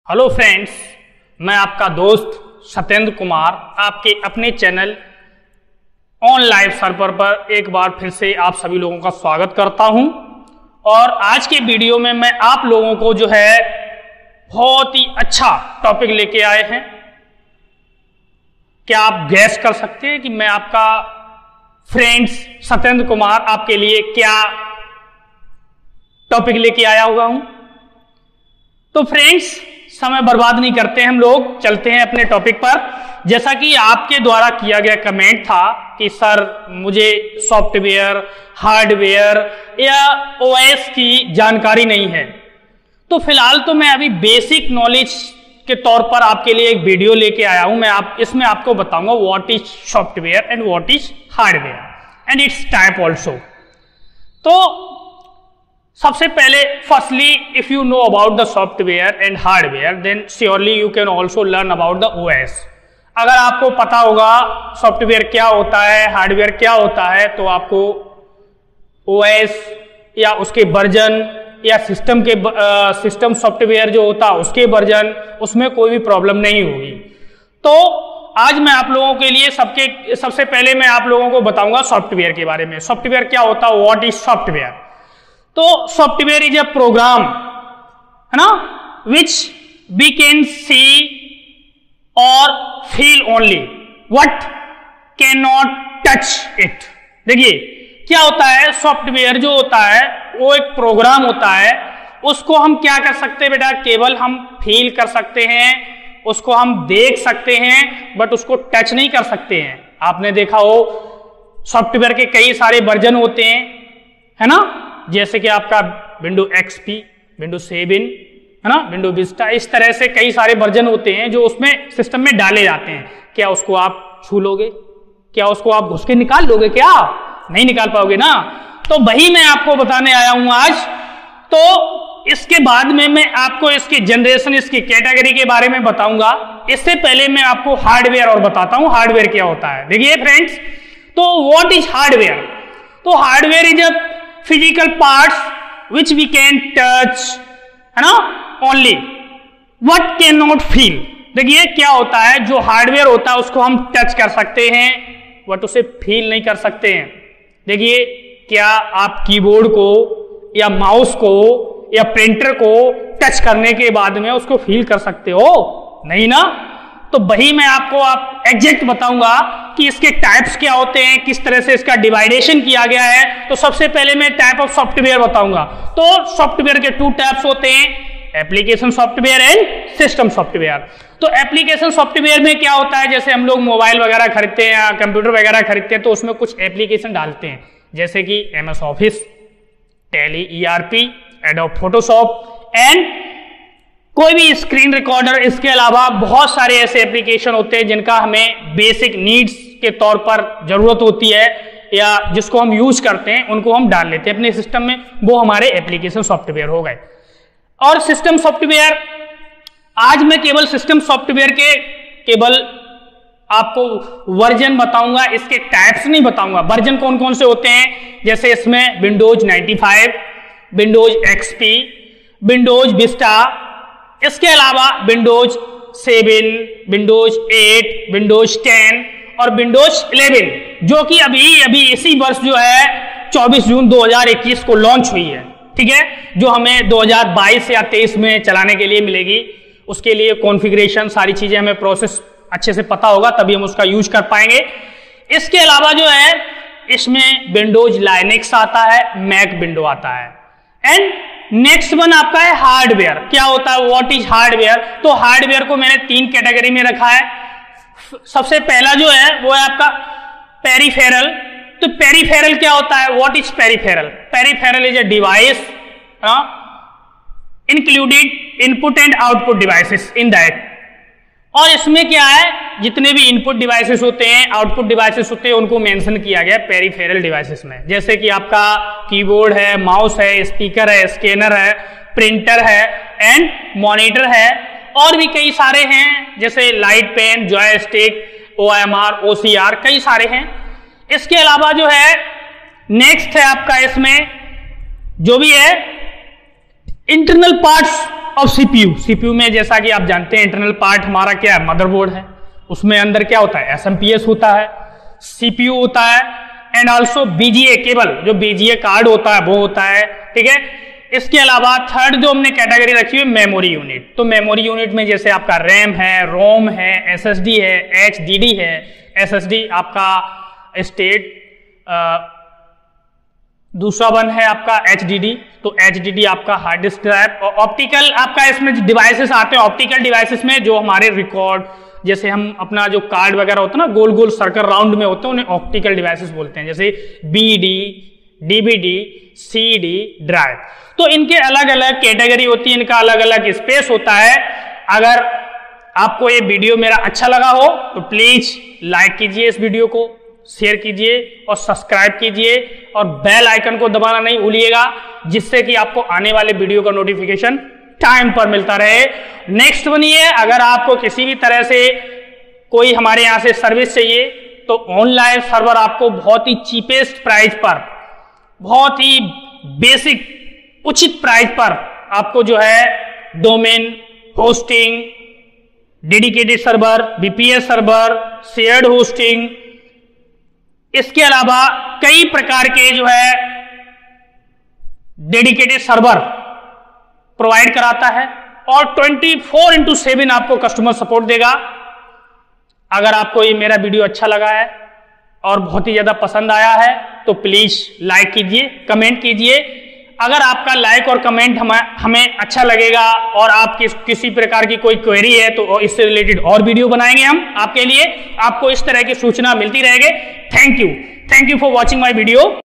Hello friends, मैं आपका दोस्त सत्येंद्र कुमार आपके अपने चैनल ऑन लाइव सर्वर पर एक बार फिर से आप सभी लोगों का स्वागत करता हूं। और आज के वीडियो में मैं आप लोगों को जो है बहुत ही अच्छा टॉपिक लेके आए हैं। क्या आप गैस कर सकते हैं कि मैं आपका फ्रेंड्स सत्येंद्र कुमार आपके लिए क्या टॉपिक लेके आया हुआ हूं? तो फ्रेंड्स, समय बर्बाद नहीं करते, हम लोग चलते हैं अपने टॉपिक पर। जैसा कि आपके द्वारा किया गया कमेंट था कि सर मुझे सॉफ्टवेयर, हार्डवेयर या ओएस की जानकारी नहीं है, तो फिलहाल तो मैं अभी बेसिक नॉलेज के तौर पर आपके लिए एक वीडियो लेके आया हूं। मैं इसमें आपको बताऊंगा what is software and what is hardware and its type also. तो सबसे पहले firstly, if you know about the software and hardware then surely you can also learn about the OS. अगर आपको पता होगा सॉफ्टवेयर क्या होता है, हार्डवेयर क्या होता है, तो आपको ओएस या उसके वर्जन या सिस्टम सॉफ्टवेयर जो होता है उसके वर्जन, उसमें कोई भी प्रॉब्लम नहीं होगी। तो आज मैं आप लोगों के लिए सबसे पहले मैं आप लोगों को बताऊंगा सॉफ्टवेयर के बारे में। सॉफ्टवेयर क्या होता है, व्हाट इज सॉफ्टवेयर। तो सॉफ्टवेयर इज अ प्रोग्राम, है ना, विच वी कैन सी और feel only, what can not touch it. देखिए क्या होता है, सॉफ्टवेयर जो होता है वो एक प्रोग्राम होता है। उसको हम क्या कर सकते हैं बेटा, केवल हम फील कर सकते हैं, उसको हम देख सकते हैं, बट उसको टच नहीं कर सकते हैं। आपने देखा हो सॉफ्टवेयर के कई सारे वर्जन होते हैं, है ना, जैसे कि आपका विंडो XP, विंडो 7, है ना, विंडो विस्टा, इस तरह से कई सारे वर्जन होते हैं जो उसमें सिस्टम में डाले जाते हैं। क्या उसको आप छू लोगे? क्या उसको आप घुस के निकाल लोगे? क्या नहीं निकाल पाओगे ना। तो वही मैं आपको बताने आया हूं आज। तो इसके बाद में मैं आपको इसकी जनरेशन, इसकी कैटेगरी के बारे में बताऊंगा। इससे पहले मैं आपको हार्डवेयर और बताता हूं हार्डवेयर क्या होता है। देखिए फ्रेंड्स, तो व्हाट इज हार्डवेयर। तो hardware is a physical parts which we can touch, है ना, only what can not feel. देखिए क्या होता है, जो हार्डवेयर होता है उसको हम टच कर सकते हैं, बट उसे फील नहीं कर सकते हैं। देखिए, क्या आप कीबोर्ड को या माउस को या प्रिंटर को टच करने के बाद में उसको फील कर सकते हो? नहीं ना। तो वही मैं आपको एग्जैक्ट बताऊंगा कि इसके टाइप्स क्या होते हैं, किस तरह से इसका डिवाइडेशन किया गया है। तो सबसे पहले मैं टाइप ऑफ सॉफ्टवेयर बताऊंगा। तो सॉफ्टवेयर के 2 टाइप्स होते हैं, application software and system software. तो एप्लीकेशन सॉफ्टवेयर में क्या होता है, जैसे हम लोग मोबाइल वगैरह खरीदते हैं या कंप्यूटर वगैरह खरीदते हैं, तो उसमें कुछ एप्लीकेशन डालते हैं, जैसे कि MS office, Tally, ERP, Adobe Photoshop and कोई भी स्क्रीन रिकॉर्डर। इसके अलावा बहुत सारे ऐसे एप्लीकेशन होते हैं जिनका हमें बेसिक नीड्स के तौर पर जरूरत होती है या जिसको हम यूज करते हैं, उनको हम डाल लेते हैं अपने सिस्टम में, वो हमारे एप्लीकेशन सॉफ्टवेयर हो गए। और सिस्टम सॉफ्टवेयर, आज मैं केवल सिस्टम सॉफ्टवेयर के केवल आपको वर्जन बताऊंगा, इसके टाइप्स नहीं बताऊंगा। वर्जन कौन कौन से होते हैं, जैसे इसमें Windows 95, Windows XP, Windows Vista, इसके अलावा विंडोज 7, विंडोज 8, विंडोज 10 और विंडोज 11, जो कि अभी इसी वर्ष जो है 24 जून 2021 को लॉन्च हुई है। ठीक है, जो हमें 2022 या 23 में चलाने के लिए मिलेगी। उसके लिए कॉन्फ़िगरेशन, सारी चीजें हमें प्रोसेस अच्छे से पता होगा, तभी हम उसका यूज कर पाएंगे। इसके अलावा जो है इसमें विंडोज लाइनेक्स आता है, मैक विंडो आता है। एंड नेक्स्ट वन आपका है हार्डवेयर। क्या होता है, व्हाट इज हार्डवेयर। तो हार्डवेयर को मैंने 3 कैटेगरी में रखा है। सबसे पहला जो है वो है आपका पेरिफेरल। तो पेरिफेरल क्या होता है, what is peripheral. Peripheral is a device included input and output devices in that. और इसमें क्या है, जितने भी इनपुट डिवाइसेस होते हैं, आउटपुट डिवाइसेस होते हैं, उनको मेंशन किया गया पेरिफेरल डिवाइसेस में। जैसे कि आपका कीबोर्ड है, माउस है, स्पीकर है, स्कैनर है, प्रिंटर है एंड मॉनिटर है, और भी कई सारे हैं, जैसे light pen, joystick, OMR, OCR, कई सारे हैं। इसके अलावा जो है नेक्स्ट है आपका इसमें जो भी है internal parts of CPU. CPU में जैसा कि आप जानते हैं इंटरनल पार्ट हमारा क्या है, मदरबोर्ड है, उसमें अंदर क्या होता है, एसएमपीएस होता है, सीपीयू होता है, एंड ऑल्सो बीजीए केबल, जो बीजीए कार्ड होता है वो होता है, ठीक है। इसके अलावा थर्ड जो हमने कैटेगरी रखी है मेमोरी यूनिट। तो मेमोरी यूनिट में जैसे आपका रैम है, रोम है, एसएसडी है, एचडीडी है। एसएसडी आपका स्टेट, दूसरा वन है आपका एचडीडी। तो एचडीडी आपका हार्ड डिस्क ड्राइव, और ऑप्टिकल आपका इसमें डिवाइसेस आते हैं। ऑप्टिकल डिवाइसेस में जो हमारे रिकॉर्ड, जैसे हम अपना जो कार्ड वगैरह होता है ना, गोल गोल सर्कल राउंड में होते हैं, उन्हें ऑप्टिकल डिवाइसेस बोलते हैं, जैसे बीडी, डीवीडी, सीडी ड्राइव। तो इनके अलग अलग कैटेगरी होती है, इनका अलग अलग स्पेस होता है। अगर आपको ये वीडियो मेरा अच्छा लगा हो तो प्लीज लाइक कीजिए, इस वीडियो को शेयर कीजिए और सब्सक्राइब कीजिए, और बेल आइकन को दबाना नहीं भूलिएगा, जिससे कि आपको आने वाले वीडियो का नोटिफिकेशन टाइम पर मिलता रहे। नेक्स्ट बनिए, अगर आपको किसी भी तरह से कोई हमारे यहां से सर्विस चाहिए तो ऑनलाइन सर्वर आपको बहुत ही चीपेस्ट प्राइस पर, बहुत ही बेसिक उचित प्राइस पर आपको जो है domain, hosting, dedicated server, VPS server, shared hosting, इसके अलावा कई प्रकार के जो है डेडिकेटेड सर्वर प्रोवाइड कराता है, और 24/7 आपको कस्टमर सपोर्ट देगा। अगर आपको ये मेरा वीडियो अच्छा लगा है और बहुत ही ज्यादा पसंद आया है तो प्लीज लाइक कीजिए, कमेंट कीजिए। अगर आपका लाइक और कमेंट हमें अच्छा लगेगा और आप किसी प्रकार की कोई क्वेरी है तो इससे रिलेटेड और वीडियो बनाएंगे हम आपके लिए, आपको इस तरह की सूचना मिलती रहेगी। Thank you for watching my video.